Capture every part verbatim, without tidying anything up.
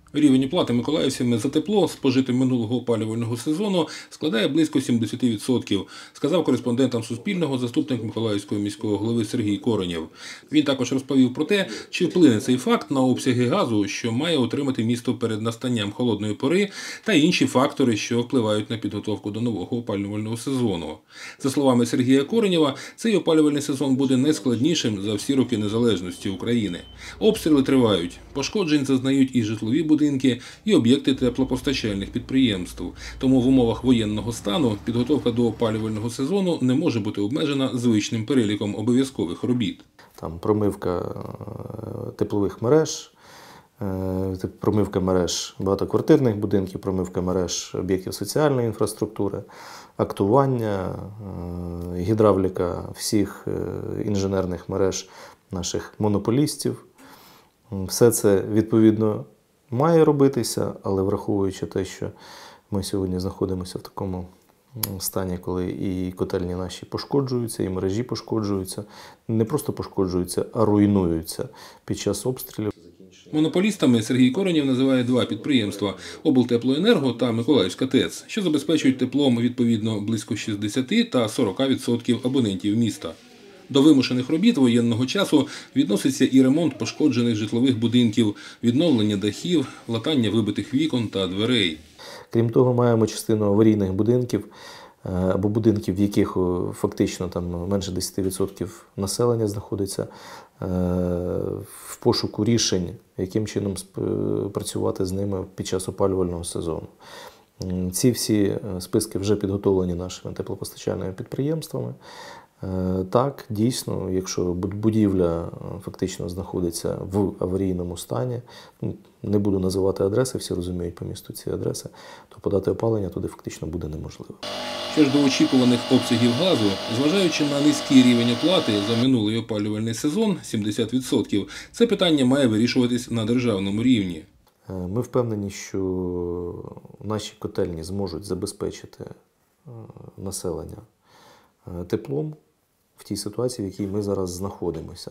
Рівень оплати миколаївцями за тепло, спожите минулого опалювального сезону, складає близько сімдесят відсотків, сказав кореспондентам Суспільного заступник Миколаївського міського голови Сергій Коренєв. Він також розповів про те, чи вплине цей факт на обсяги газу, що має отримати місто перед настанням холодної пори, та інші фактори, що впливають на підготовку до нового опалювального сезону. За словами Сергія Коренєва, цей опалювальний сезон буде найскладнішим за всі роки незалежності України. Обстріли тривають, пошкоджень зазнають і житлові будинки, будинки і об'єкти теплопостачальних підприємств. Тому в умовах воєнного стану підготовка до опалювального сезону не може бути обмежена звичним переліком обов'язкових робіт. Там промивка теплових мереж, промивка мереж багатоквартирних будинків, промивка мереж об'єктів соціальної інфраструктури, актування, гідравліка всіх інженерних мереж наших монополістів. Все це відповідно має робитися, але враховуючи те, що ми сьогодні знаходимося в такому стані, коли і котельні наші пошкоджуються, і мережі пошкоджуються, не просто пошкоджуються, а руйнуються під час обстрілів. Монополістами Сергій Коренєв називає два підприємства – облтеплоенерго та Миколаївська ТЕЦ, що забезпечують теплом відповідно близько шістдесяти та сорока відсотків абонентів міста. До вимушених робіт воєнного часу відноситься і ремонт пошкоджених житлових будинків, відновлення дахів, латання вибитих вікон та дверей. Крім того, маємо частину аварійних будинків, або будинків, в яких фактично там менше десяти відсотків населення знаходиться, в пошуку рішень, яким чином працювати з ними під час опалювального сезону. Ці всі списки вже підготовлені нашими теплопостачальними підприємствами. Так, дійсно, якщо будівля фактично знаходиться в аварійному стані, не буду називати адреси, всі розуміють по місту ці адреси, то подати опалення туди фактично буде неможливо. Що ж до очікуваних обсягів газу, зважаючи на низький рівень оплати за минулий опалювальний сезон – сімдесят відсотків, це питання має вирішуватись на державному рівні. Ми впевнені, що наші котельні зможуть забезпечити населення теплом в тій ситуації, в якій ми зараз знаходимося.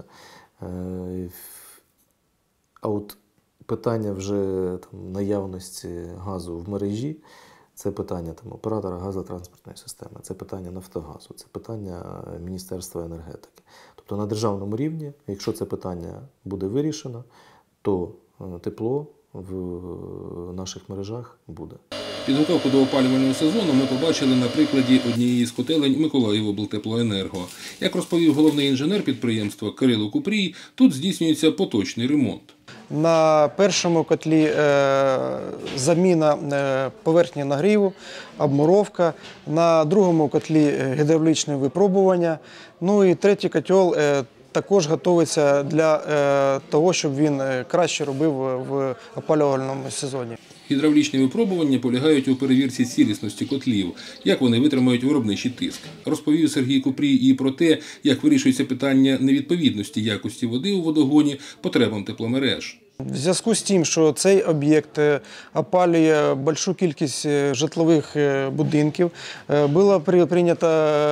А от питання вже там, наявності газу в мережі – це питання там, оператора газотранспортної системи, це питання Нафтогазу, це питання Міністерства енергетики. Тобто на державному рівні, якщо це питання буде вирішено, то тепло в наших мережах буде. Підготовку до опалювального сезону ми побачили на прикладі однієї з котелень Миколаївоблтеплоенерго. Як розповів головний інженер підприємства Кирило Купрій, тут здійснюється поточний ремонт. На першому котлі е, заміна е, поверхні нагріву, обмуровка, на другому котлі гідравлічне випробування, ну і третій котел е, також готується для е, того, щоб він краще робив в опалювальному сезоні. Гідравлічні випробування полягають у перевірці цілісності котлів, як вони витримають виробничий тиск. Розповів Сергій Купрій і про те, як вирішується питання невідповідності якості води у водогоні потребам тепломереж. В зв'язку з тим, що цей об'єкт опалює велику кількість житлових будинків, було прийнято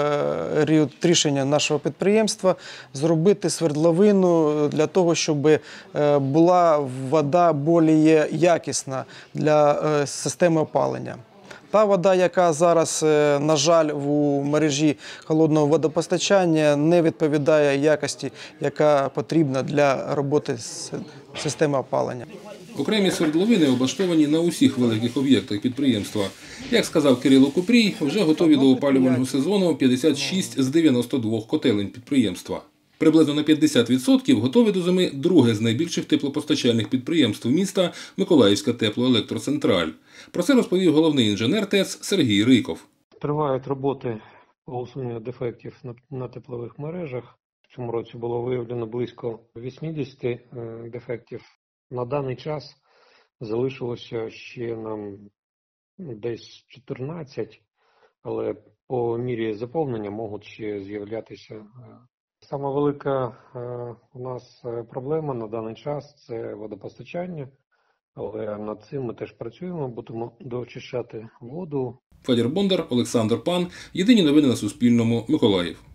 рішення нашого підприємства зробити свердловину для того, щоб була вода більш якісна для системи опалення. Та вода, яка зараз, на жаль, у мережі холодного водопостачання, не відповідає якості, яка потрібна для роботи системи опалення. Окремі свердловини облаштовані на усіх великих об'єктах підприємства. Як сказав Кирило Купрій, вже готові до опалювального сезону п'ятдесят шість з дев'яноста двох котелень підприємства. Приблизно на п'ятдесят відсотків готові до зими друге з найбільших теплопостачальних підприємств міста – Миколаївська теплоелектроцентраль. Про це розповів головний інженер ТЕЦ Сергій Риков. Тривають роботи по усуненню дефектів на теплових мережах. В цьому році було виявлено близько вісімдесят дефектів. На даний час залишилося ще нам десь чотирнадцять, але по мірі заповнення можуть ще з'являтися. Сама велика у нас проблема на даний час – це водопостачання, але над цим ми теж працюємо, будемо доочищати воду. Федір Бондар, Олександр Пан. Єдині новини на Суспільному. Миколаїв.